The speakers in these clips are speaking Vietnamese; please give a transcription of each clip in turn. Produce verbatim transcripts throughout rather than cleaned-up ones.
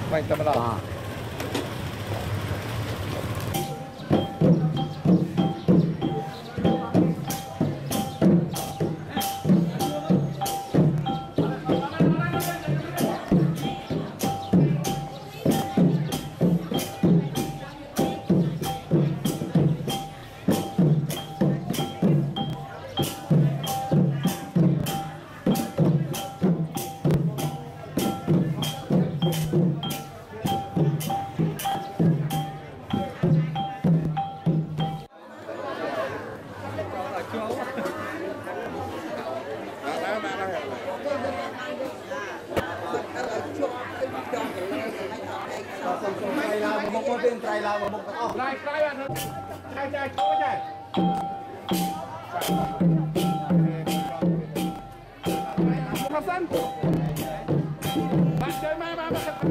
Vâng, tạm biệt. Trai lao vào một cái ốc. Trai trai bạn hơn. Trai trai cố trai. Một sân. Bạn chơi ma ma ma.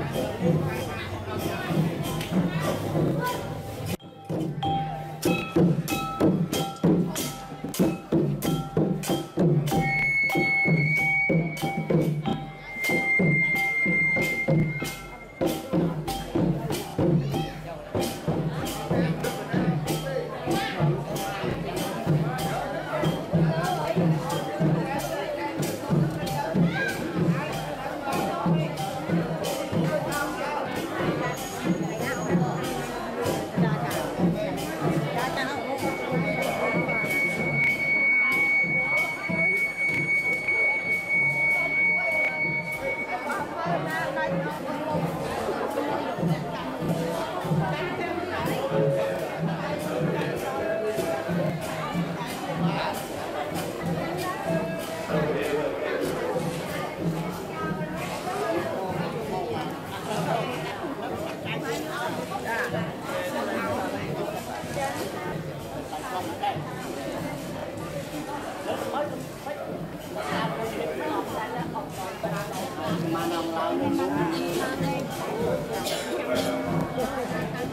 Thank you.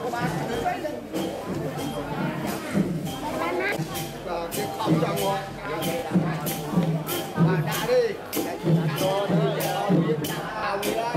cái không trong luôn mà đã đi rồi thôi tao biết tao đi đây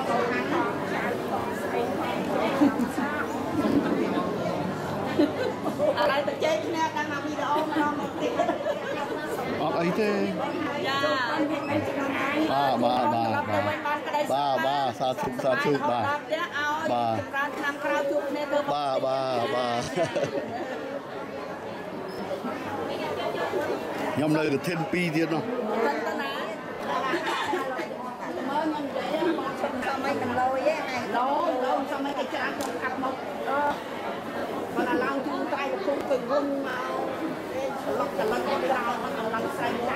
อะไรแต่เจ๊เนี่ยการมาวิดีโอมาลองติดออกไอ้เจ้บ้าบ้าบ้าบ้าบ้าบ้าสาธุสาธุบ้าบ้าบ้าบ้าบ้ายอมเลยกับเทนปีเดียวเนาะไม่กันเลยแย่ไงโน้โน้ทำไมกระจายคนขับมาเออเวลาเราจูงใจกับคนตึงรุ่นมาหลอกแต่ละคนเรามันเอาลังใส่ใจ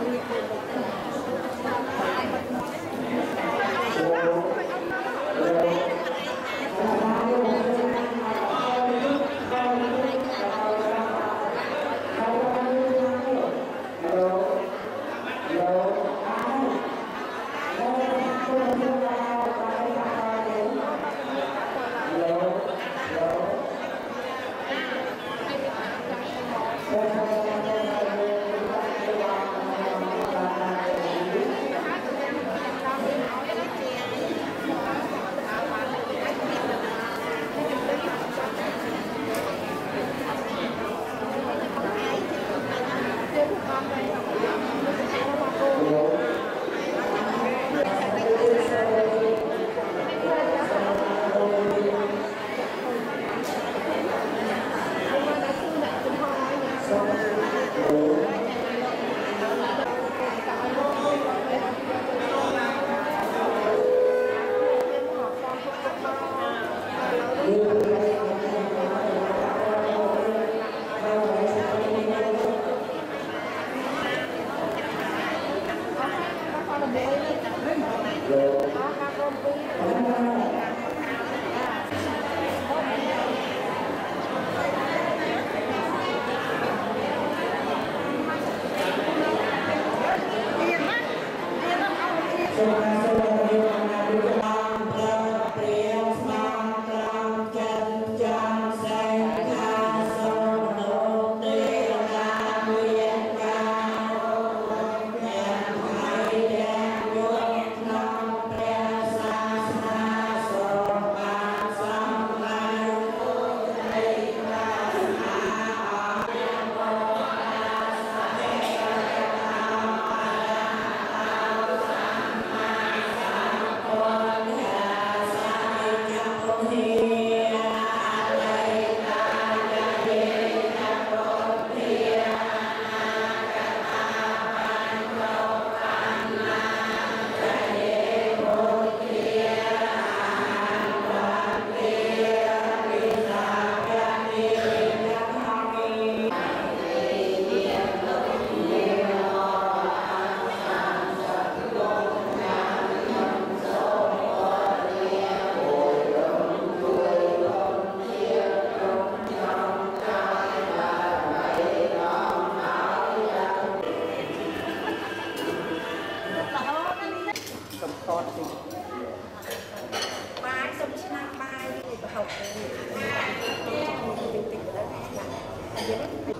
បាយសុំឆ្នាំបាយហៅទៅតិចតិចទៅដែរ